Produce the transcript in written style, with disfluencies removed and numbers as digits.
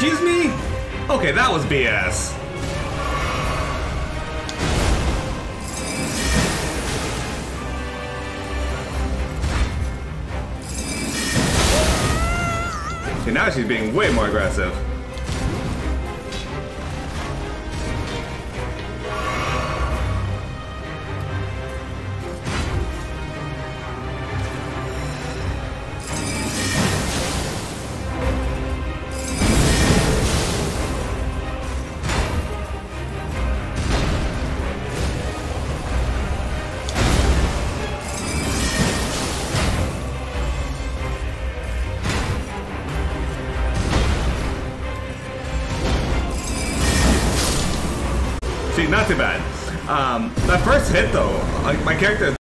Excuse me? Okay, that was BS. See, now she's being way more aggressive. See, not too bad. That first hit though, like my character